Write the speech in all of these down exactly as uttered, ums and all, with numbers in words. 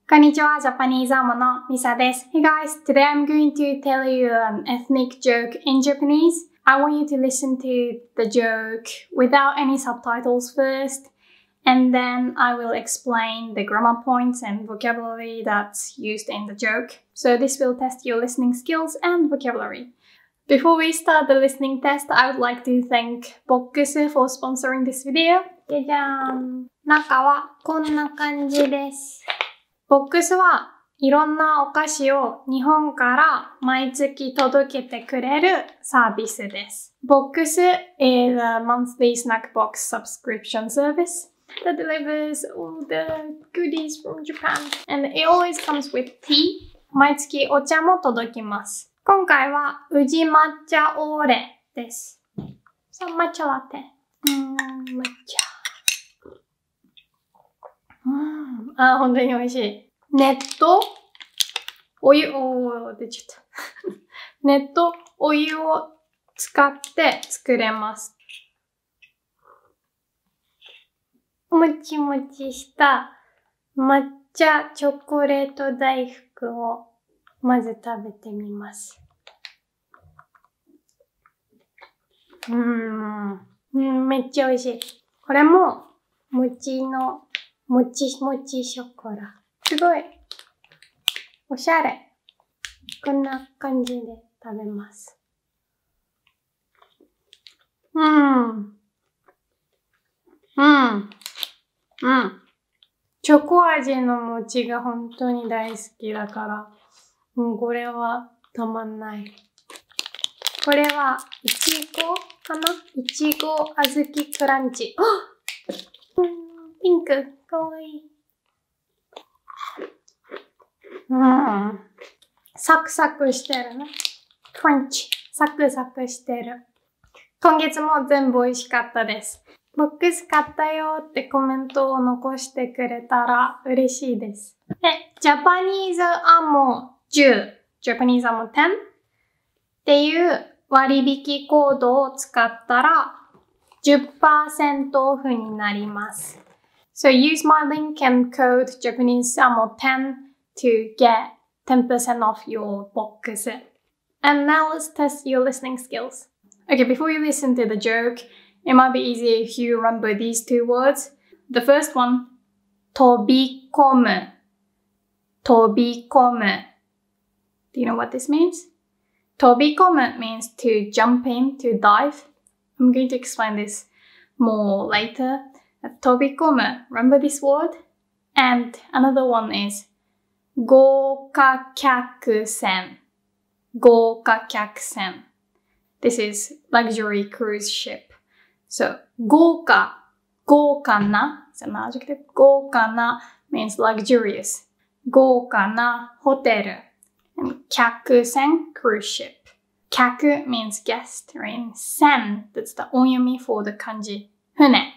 こんにちは、ジャパニーズアモのミサです。Hey guys, today I'm going to tell you an ethnic joke in Japanese. I want you to listen to the joke without any subtitles first, and then I will explain the grammar points and vocabulary that's used in the joke. So this will test your listening skills and vocabulary. Before we start the listening test, I would like to thank Box for sponsoring this video. じゃじゃーん。中はこんな感じです。ボックスはいろんなお菓子を日本から毎月届けてくれるサービスです。ボックス is a monthly snack box subscription service that delivers all the goodies from Japan. And it always comes with tea. 毎月お茶も届きます。今回は宇治抹茶オーレです。さあ、抹茶ラテ。うーん、抹茶。うん。あ、本当に美味しい。熱とお湯、おー、出ちゃった。熱とお湯を使って作れます。もちもちした抹茶チョコレート大福をまず食べてみます。うーん、うん、めっちゃ美味しい。これも餅のもちもちショコラ。すごいおしゃれ。こんな感じで食べます。うん。うん。うん。チョコ味の餅が本当に大好きだから、もうこれはたまんない。これは、いちごかないちごあずきクランチ。あっ、うん、ピンク、かわいい。うん。サクサクしてるね。クランチ。サクサクしてる。今月も全部美味しかったです。ボックス買ったよってコメントを残してくれたら嬉しいです。え、ジャパニーズアモじゅう、ジャパニーズアモじゅうっていう割引コードを使ったら じゅっパーセント オフになります。So use my link and code Japanese Amo ten to get ten percent off your box. And now let's test your listening skills. Okay, before you listen to the joke, it might be easier if you remember these two words. The first one, 飛び込む。飛び込む。Do you know what this means? 飛び込む means to jump in, to dive. I'm going to explain this more later. 飛び込む. Remember this word? And another one is 豪華客船。豪華客船. This is luxury cruise ship. So 豪華、豪華な is an adjective. 豪華な means luxurious. 豪華なホテル. And 客船 cruise ship. 客 means guest, right? 船 that's the onyomi for the kanji 船.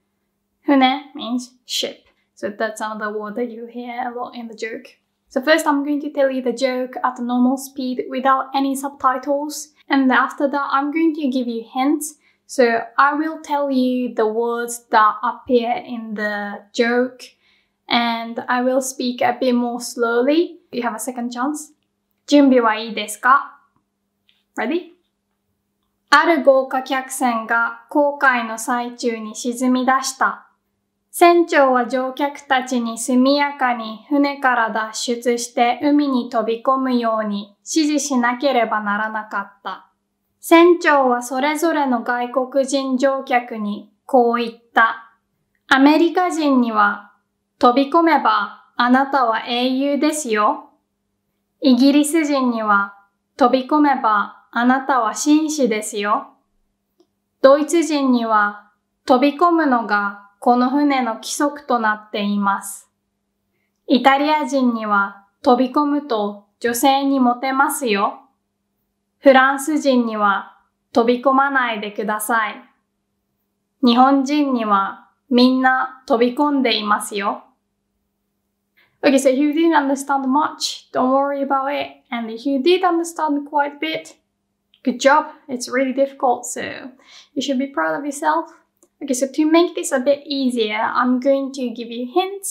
Hune means ship. So that's another word that you hear a lot in the joke. So first I'm going to tell you the joke at a normal speed without any subtitles. And after that I'm going to give you hints. So I will tell you the words that appear in the joke. And I will speak a bit more slowly. You have a second chance. 準備はいいですか? Ready? ある豪華客船が航海の最中に沈み出した。船長は乗客たちに速やかに船から脱出して海に飛び込むように指示しなければならなかった。船長はそれぞれの外国人乗客にこう言った。アメリカ人には飛び込めばあなたは英雄ですよ。イギリス人には飛び込めばあなたは紳士ですよ。ドイツ人には飛び込むのがこの船の規則となっています。イタリア人には飛び込むと女性にモテますよ。フランス人には飛び込まないでください。日本人にはみんな飛び込んでいますよ。Okay, so if you didn't understand much, don't worry about it. And if you did understand quite a bit, good job. It's really difficult, so you should be proud of yourself. Okay, so to make this a bit easier, I'm going to give you hints,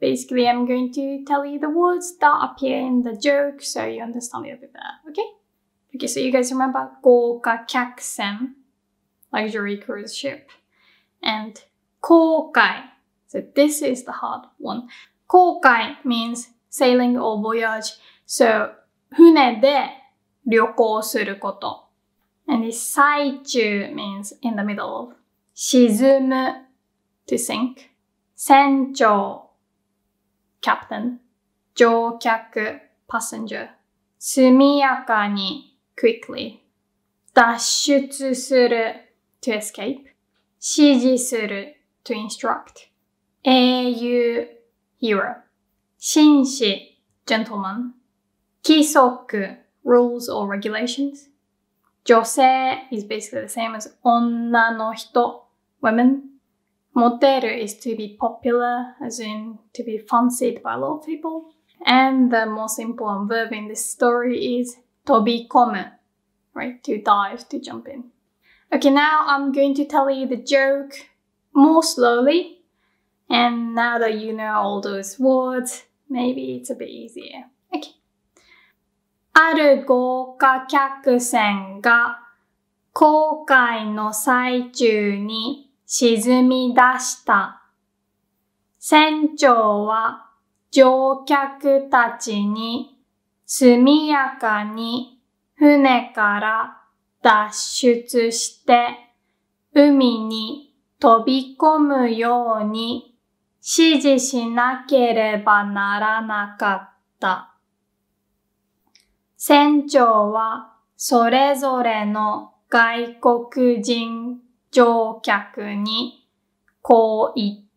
basically I'm going to tell you the words that appear in the joke so you understand it a bit better, okay? Okay, so you guys remember 豪華客船, luxury cruise ship, and 航海. So this is the hard one. 航海 means sailing or voyage. So 船で旅行すること. And the 最中 means in the middle of. 沈む to sink. 船長 captain. 乗客 passenger. 速やかに quickly. 脱出する to escape. 指示する to instruct. 英雄 hero. 紳士 gentleman. 規則 rules or regulations. 女性 is basically the same as 女の人 women. モテる is to be popular, as in to be fancied by a lot of people. And the most important verb in this story is 飛び込む, right? To dive, to jump in. Okay, now I'm going to tell you the joke more slowly. And now that you know all those words, maybe it's a bit easier. Okay. ある豪華客船が航海の最中に沈み出した。船長は乗客たちに速やかに船から脱出して海に飛び込むように指示しなければならなかった。船長はそれぞれの外国人乗客にこう言った。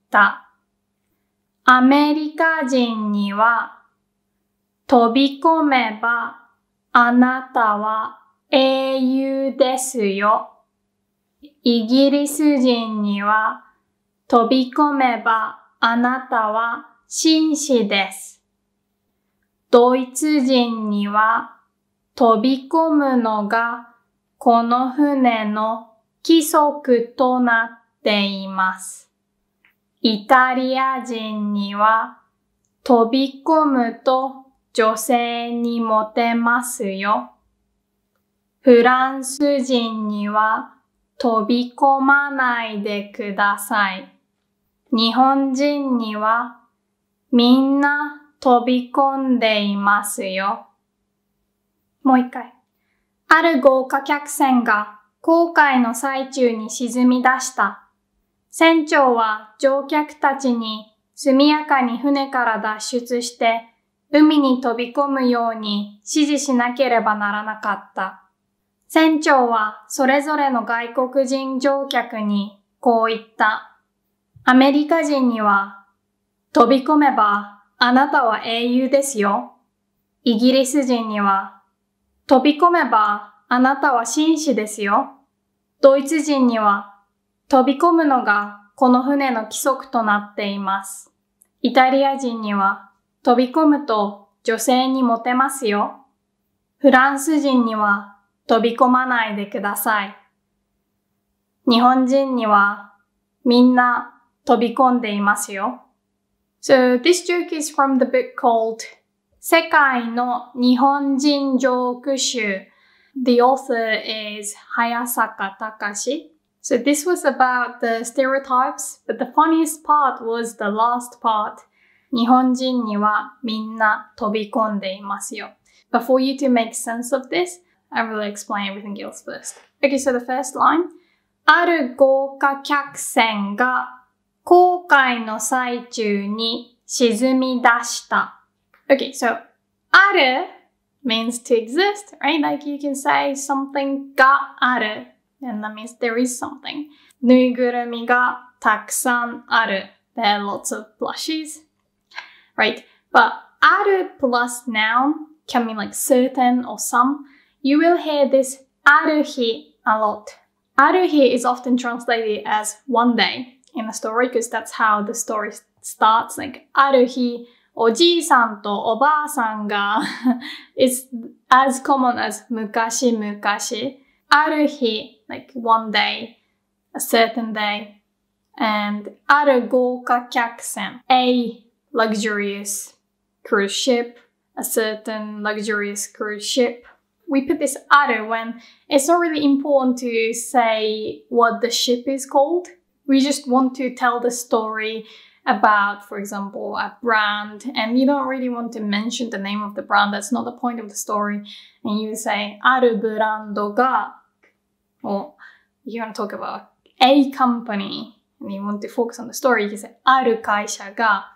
アメリカ人には飛び込めばあなたは英雄ですよ。イギリス人には飛び込めばあなたは紳士です。ドイツ人には飛び込むのがこの船の規則となっています。イタリア人には飛び込むと女性にモテますよ。フランス人には飛び込まないでください。日本人にはみんな飛び込んでいますよ。もう一回。ある豪華客船が航海の最中に沈み出した。船長は乗客たちに速やかに船から脱出して海に飛び込むように指示しなければならなかった。船長はそれぞれの外国人乗客にこう言った。アメリカ人には飛び込めばあなたは英雄ですよ。イギリス人には飛び込めばあなたは紳士ですよ。ドイツ人には飛び込むのがこの船の規則となっています。イタリア人には飛び込むと女性にモテますよ。フランス人には飛び込まないでください。日本人にはみんな飛び込んでいますよ。So this joke is from the book called 世界の日本人ジョーク集. The author is Hayasaka Takashi. So this was about the stereotypes, but the funniest part was the last part. 日本人にはみんな飛び込んでいますよ. But for you to make sense of this, I will explain everything else first. Okay, so the first line. ある豪華客船が航海の最中に沈み出した。Okay, so ある means to exist, right? Like you can say something がある, and that means there is something. ぬいぐるみがたくさんある. There are lots of plushies, right? But ある plus noun can mean like certain or some. You will hear this ある日 a lot. ある日 is often translated as one day in a story because that's how the story starts. Like ある日おじいさんとおばあさんがis as common as 昔々。ある日 like one day, a certain day. And ある豪華客船 a luxurious cruise ship, a certain luxurious cruise ship. We put this aru when it's not really important to say what the ship is called. We just want to tell the story about, for example, a brand, and you don't really want to mention the name of the brand. That's not the point of the story. And you say, aru brando ga, or you want to talk about a company, and you want to focus on the story, you can say, aru kaisha ga,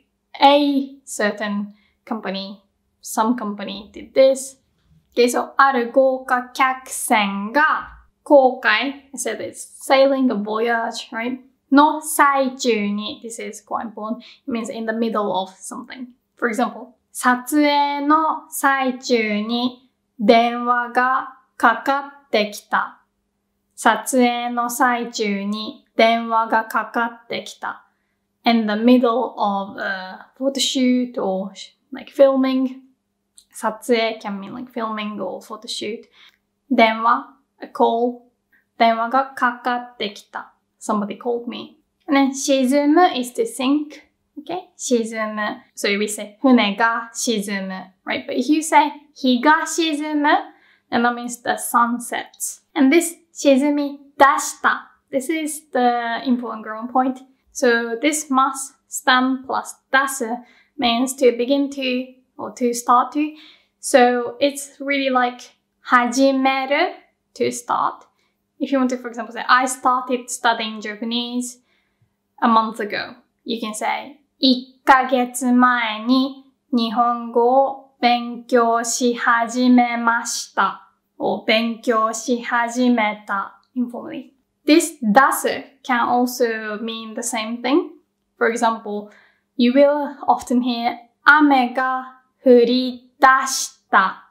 a certain company, some company did this. Okay, so, ある豪華客船が航海, I said it's sailing a voyage, right? の最中に, this is quite important. It means in the middle of something. For example, 撮影の最中に電話がかかってきた. 撮影の最中に電話がかかってきた. In the middle of a photo shoot or like filming. 撮影 can mean like filming or photo shoot. 電話, a call. 電話がかかってきた. Somebody called me. And then 沈む is to sink. Okay? 沈む. So we say 船が沈む. Right? But if you say 日が沈む, then that means the sun sets. And this 沈み出した. This is the important grammar point. So this must, stem plus 出す means to begin to or to start to. So it's really like 始める to start. If you want to, for example, say, I started studying Japanese a month ago. You can say, いっかげつまえに日本語を勉強し始めました。or 勉強し始めた informally. This 出す can also mean the same thing. For example, you will often hear 雨が降り出した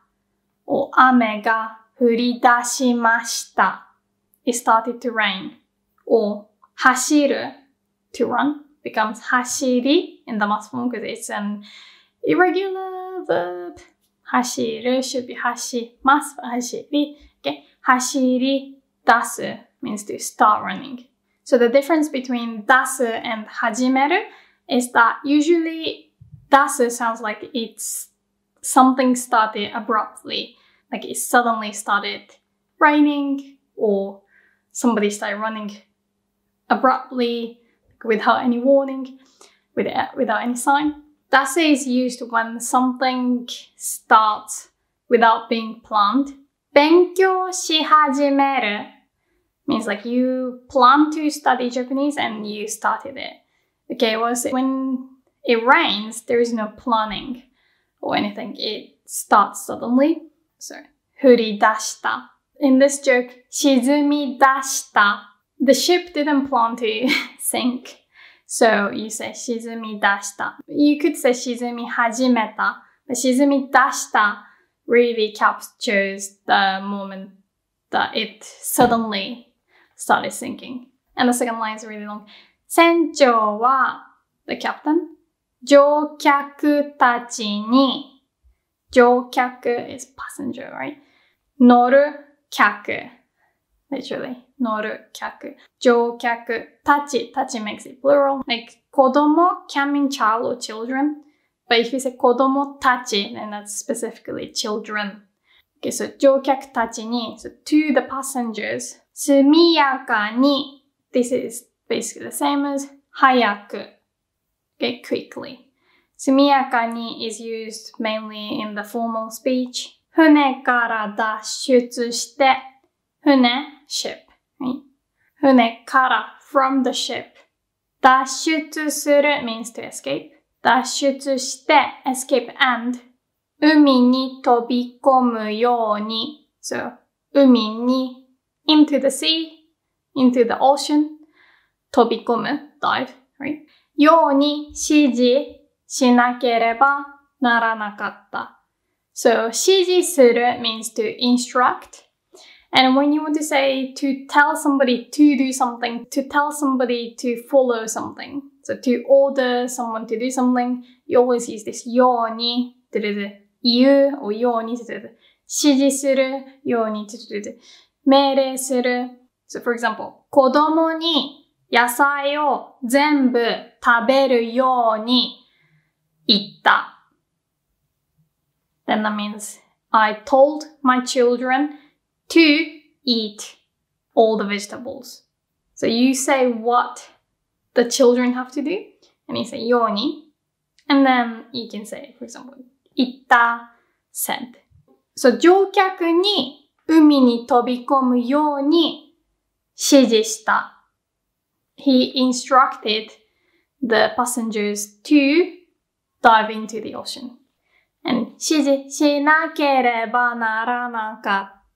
or 雨が降り出しました. It started to rain. Or 走る to run becomes 走り in the must form because it's an irregular verb. 走る should be 走ります 走り okay. 走り出す means to start running. So the difference between 出す and 始める is that usually 出す sounds like it's something started abruptly, like it suddenly started raining or somebody started running abruptly without any warning, without, without any sign. 出す is used when something starts without being planned. 勉強し始める means like you plan to study Japanese and you started it. Okay, well, when it rains, there is no planning or anything. It starts suddenly. So, 降り出した. In this joke, 沈み出した. The ship didn't plan to sink. So you say 沈み出した. You could say 沈み始めた. But 沈み出した really captures the moment that it suddenly started sinking. And the second line is really long. 船長は the captain. 乗客たちに 乗客 is passenger, right? 乗る客 literally 乗る客乗客たち たち makes it plural. Like 子供 can mean child or children. But if you say 子供たち then that's specifically children. Okay, so 乗客たちに so to the passengers. 速やかに this is basically the same as 早く okay, quickly. 速やかに is used mainly in the formal speech. 船から脱出して、船 ship, right? 船から from the ship. 脱出する means to escape. 脱出して escape and 海に飛び込むように so 海に into the sea, into the ocean 飛び込む dive, right? ように指示しなければならなかった. So 指示する means to instruct. And when you want to say to tell somebody to do something, to tell somebody to follow something, so to order someone to do something, you always use this ように言う or ように指示するように命令する. So for example, 子供に野菜を全部食べるように itta. Then that means I told my children to eat all the vegetables. So you say what the children have to do, and you say yoni, and then you can say, for example, itta said. So 乗客に海に飛び込むように指示した。He instructed the passengers to dive into the ocean. And 指示しなければならなかった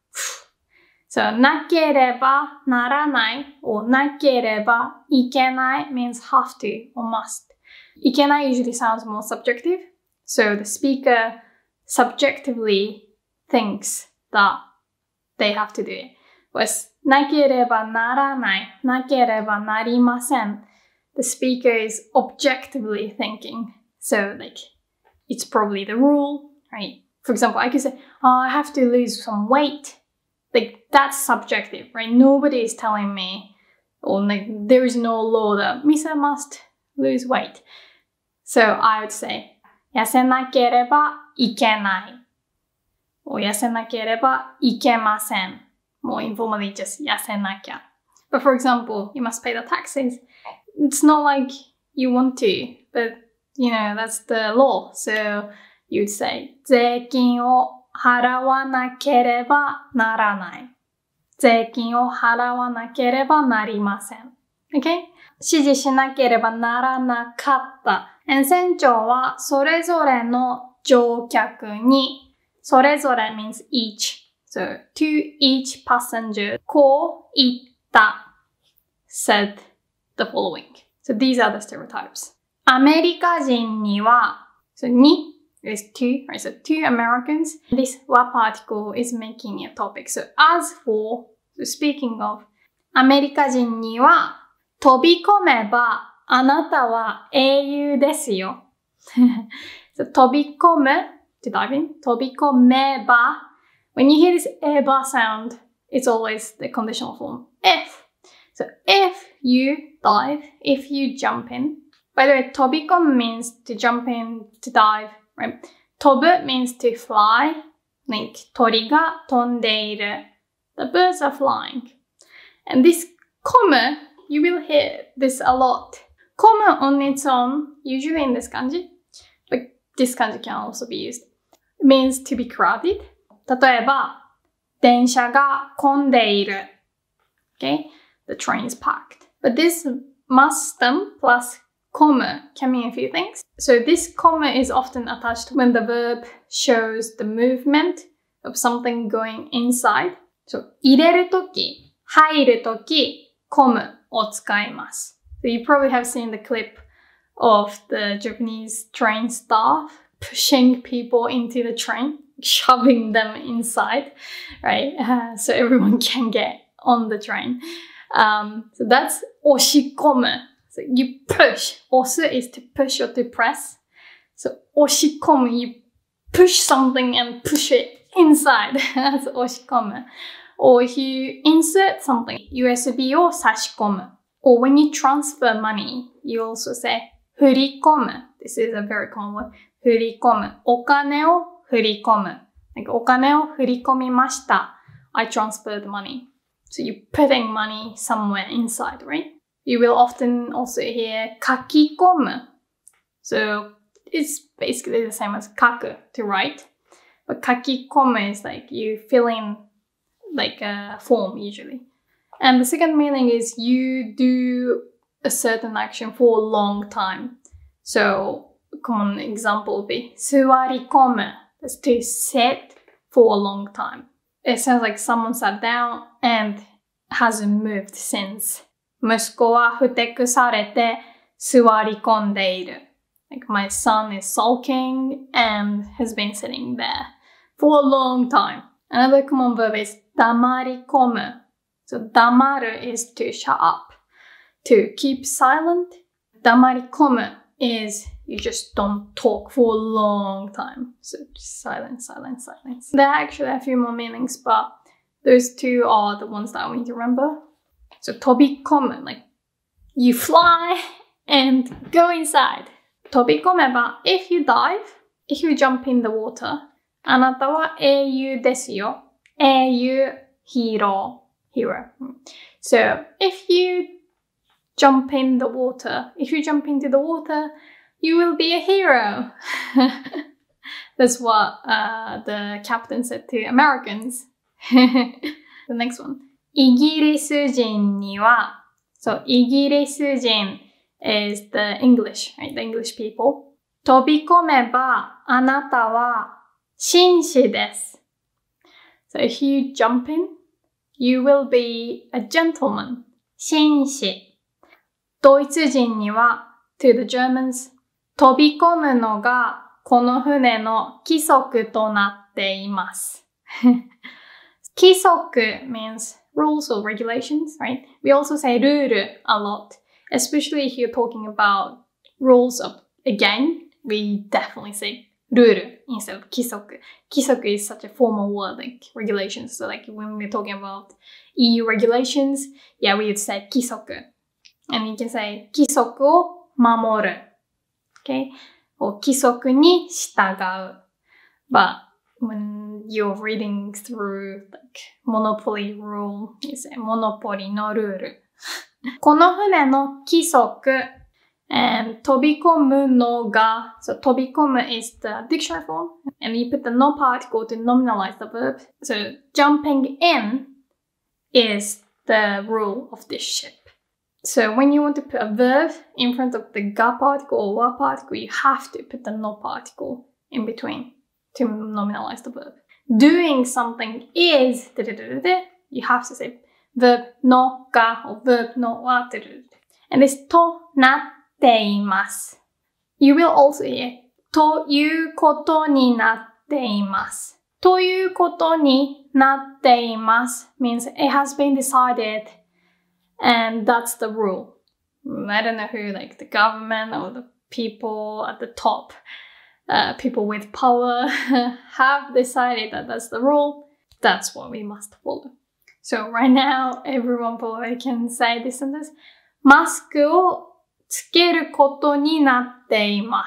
。So なければならない or なければいけない means have to or must. いけない usually sounds more subjective. So the speaker subjectively thinks that they have to do it. Whereas なければならない、なければなりません. The speaker is objectively thinking. So like, it's probably the rule, right? For example, I could say, oh, I have to lose some weight. Like, that's subjective, right? Nobody is telling me, or like, there is no law that Misa must lose weight. So I would say, 痩せなければいけない。or 痩せなければいけません。More informally, just 痩せなきゃ。But for example, you must pay the taxes. It's not like you want to, but you know, that's the law. So you'd say, 税金を払わなければならない。税金を払わなければなりません。Okay? 指示しなければならなかった。船長はそれぞれの乗客に、それぞれ means each. So, to each passenger, こう言った said the following. So these are the stereotypes. アメリカ人には、so に is two, right? So two Americans. This what particle is making a topic. So as for, so speaking of, アメリカ人には飛び込めばあなたは英雄ですよ。so 飛び込む to dive in. 飛び込めば when you hear this eba sound, it's always the conditional form. If. So if you dive, if you jump in. By the way, 飛び込む means to jump in, to dive, right? 飛ぶ means to fly. Like 鳥が飛んでいる. The birds are flying. And this 込む, you will hear this a lot. 込む on its own, usually in this kanji, but this kanji can also be used. It means to be crowded. 例えば、電車が混んでいる。Okay? The train is packed. But this must stem plus 込む can mean a few things. So this 込む is often attached when the verb shows the movement of something going inside. So 入れるとき、入るとき、込むを使います。So you probably have seen the clip of the Japanese train staff pushing people into the train, shoving them inside, right? Uh, so everyone can get on the train. Um, so that's 押し込む. So you push. 押す is to push or to press. So 押し込む, you push something and push it inside. That's 押し込む. Or if you insert something, ユーエスビー を差し込む. Or when you transfer money, you also say 振り込む. This is a very common word. 振り込む. お金を振り込む. Like お金を振り込みました. I transferred money. So you're putting money somewhere inside, right? You will often also hear 書き込む. So it's basically the same as 書く, to write. But 書き込む is like you fill in like a form usually. And the second meaning is you do a certain action for a long time. So a common example would be 座り込む. That's to sit for a long time. It sounds like someone sat down and hasn't moved since. 息子はふてくされて座り込んでいる. Like my son is sulking and has been sitting there for a long time. Another common verb is 黙り込む. So 黙る is to shut up, to keep silent. 黙り込む is you just don't talk for a long time. So just silence, silence, silence. There are actually a few more meanings, but those two are the ones that I want you to remember. So 飛び込む, like you fly and go inside. 飛び込めば if you dive, if you jump in the water, あなたは英雄ですよ。英雄、hero, hero. So, if you jump in the water, if you jump into the water, you will be a hero. That's what uh, the captain said to Americans. The next one. イギリス人には、so イギリス人 is the English, right? The English people. 飛び込めばあなたは紳士です。So if you jump in, you will be a gentleman. 紳士。ドイツ人には to the Germans, 飛び込むのがこの船の規則となっています。規則 means rules or regulations, right? We also say ルール a lot, especially if you're talking about rules of a game. We definitely say ルール instead of 規則. 規則 is such a formal word, like regulations. So like when we're talking about E U regulations, yeah, we would say 規則. And you can say 規則を守る. Okay? Or 規則に従う. But when you're reading through like Monopoly rule, you say Monopoly のルール。この船の規則、and 飛び込むのが、so 飛び込む is the dictionary form, and you put the no particle to nominalize the verb. So jumping in is the rule of this ship. So when you want to put a verb in front of the ga particle or wa particle, you have to put the no particle in between to nominalize the verb. Doing something is, you have to say verb no ga or verb no wa. And it's となっています. You will also hear ということになっています. ということになっています means it has been decided and that's the rule. I don't know who, like the government or the people at the top, uh, people with power have decided that that's the rule. That's what we must follow. So right now, everyone probably can say this sentence. マスクをつけることになっています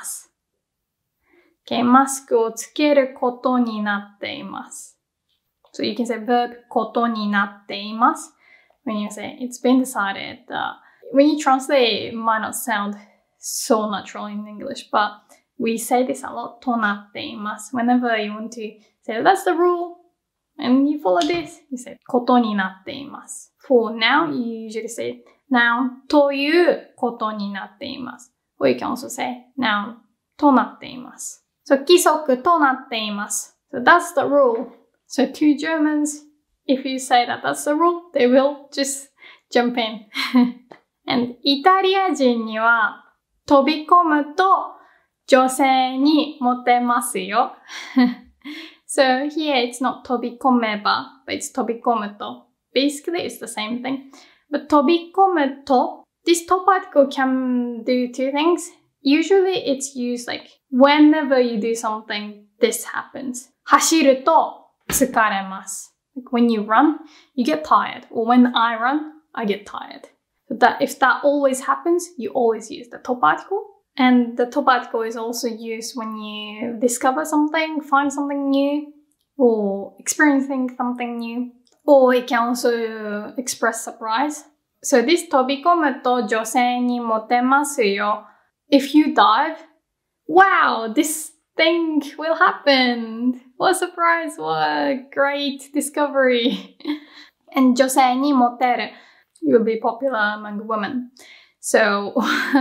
。Okay, マスクをつけることになっています。So you can say verb ことになっています。When you say it's been decided, uh, when you translate, it might not sound so natural in English, but we say this a lot, となっています. Whenever you want to say that's the rule, and you follow this, you say ことになっています. For now, you usually say noun ということになっています. Or you can also say noun となっています. So 規則となっています. So that's the rule. So to Germans, if you say that that's the rule, they will just jump in. And イタリア人には飛び込むと女性にモテますよ。So here it's not 飛び込めば, but it's 飛び込むと. Basically it's the same thing. But 飛び込むと, this to particle can do two things. Usually it's used like whenever you do something, this happens. 走ると疲れます. Like when you run, you get tired. Or when I run, I get tired. So that if that always happens, you always use the to particle. And the to particle is also used when you discover something, find something new, or experiencing something new. Or it can also express surprise. So this 飛び込むと女性にモテますよ. If you dive, wow, this thing will happen. What a surprise, what a great discovery. And 女性にモテる. You will be popular among women. So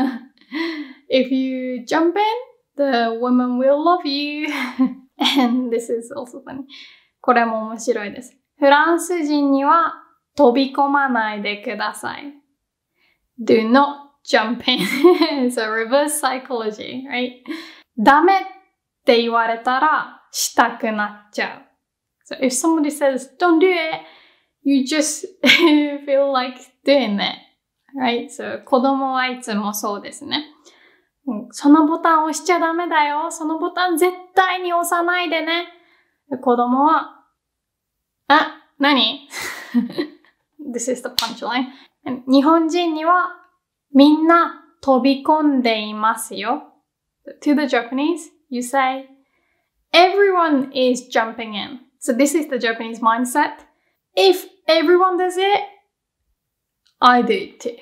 if you jump in, the woman will love you. And this is also funny. これも面白いです。フランス人には飛び込まないでください。Do not jump in. So reverse psychology, right? ダメって言われたらしたくなっちゃう. So if somebody says, don't do it, you just feel like doing it, right? So 子供はいつもそうですね。そのボタン押しちゃダメだよ。そのボタン絶対に押さないでね。子供は、あ、何This is the punchline. 日本人にはみんな飛び込んでいますよ。 To the Japanese, you say, everyone is jumping in. So this is the Japanese mindset. If everyone does it, I do it too.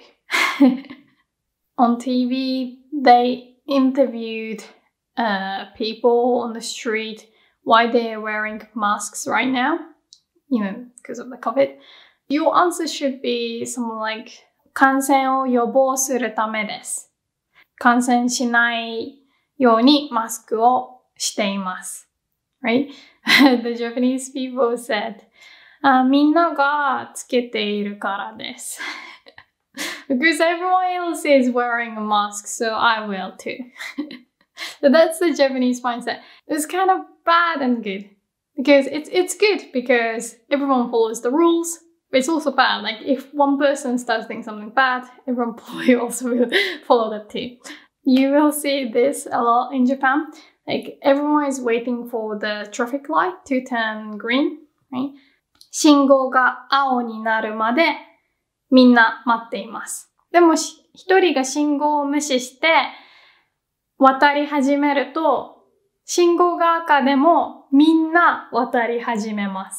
On T V, they interviewed uh, people on the street why they're wearing masks right now, you know, because of the COVID. Your answer should be something like, 感染を予防するためです。感染しないようにマスクをしています。Right? The Japanese people said, あ、みんながつけているからです。Because everyone else is wearing a mask, so I will too. So that's the Japanese mindset. It's kind of bad and good. Because it's it's good because everyone follows the rules. But it's also bad. Like if one person starts doing something bad, everyone probably also will follow that too. You will see this a lot in Japan. Like everyone is waiting for the traffic light to turn green, right? 信号が青になるまでみんな待っています。でも一人が信号を無視して渡り始めると、信号が赤でもみんな渡り始めます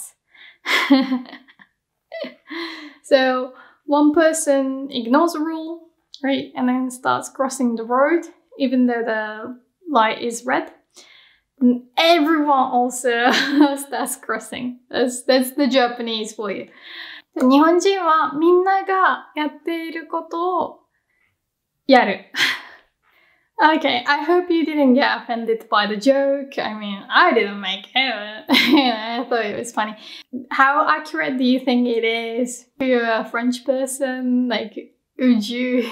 。So one person ignores a rule, right, and then starts crossing the road, even though the light is red. And everyone also starts crossing. That's, that's the Japanese for you. 日本人はみんながやっていることをやる。Okay, I hope you didn't get offended by the joke. I mean, I didn't make it. I thought it was funny. How accurate do you think it is? If you're a French person, like, would you,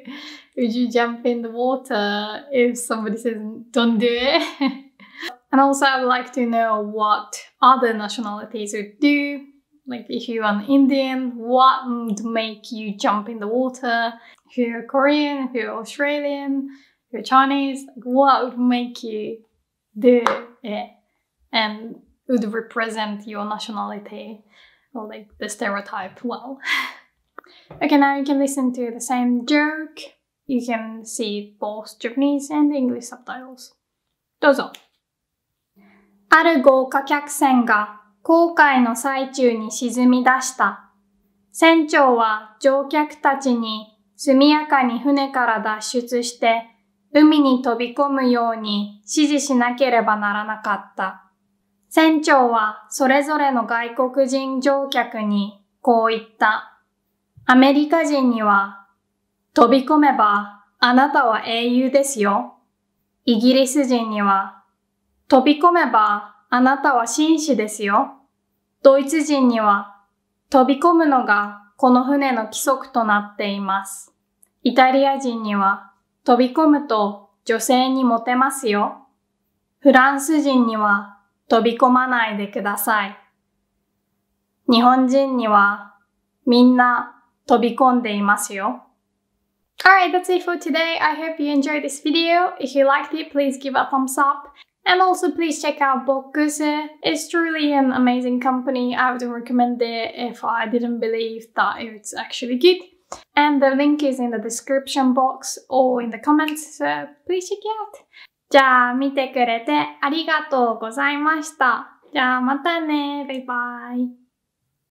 would you jump in the water if somebody says, don't do it? And also, I would like to know what other nationalities would do. Like, if you're an Indian, what would make you jump in the water? If you're Korean, if you're Australian, if you're Chinese, like, what would make you do it and would represent your nationality or like the stereotype well? Okay, now you can listen to the same joke. You can see both Japanese and English subtitles. どうぞ。ある豪華客船が航海の最中に沈み出した。船長は乗客たちに速やかに船から脱出して海に飛び込むように指示しなければならなかった。船長はそれぞれの外国人乗客にこう言った。アメリカ人には飛び込めばあなたは英雄ですよ。イギリス人には飛び込めばあなたは紳士ですよ。ドイツ人には飛び込むのがこの船の規則となっています。イタリア人には飛び込むと女性にモテますよ。フランス人には飛び込まないでください。日本人にはみんな飛び込んでいますよ。Alright, that's it for today. I hope you enjoyed this video. If you liked it, please give a thumbs up. And also please check out Bokkuse. It's truly an amazing company. I would recommend it if I didn't believe that it's actually good. And the link is in the description box or in the comments, so please check it out. じゃあ見てくれてありがとうございました。じゃあまたね。バイバイ。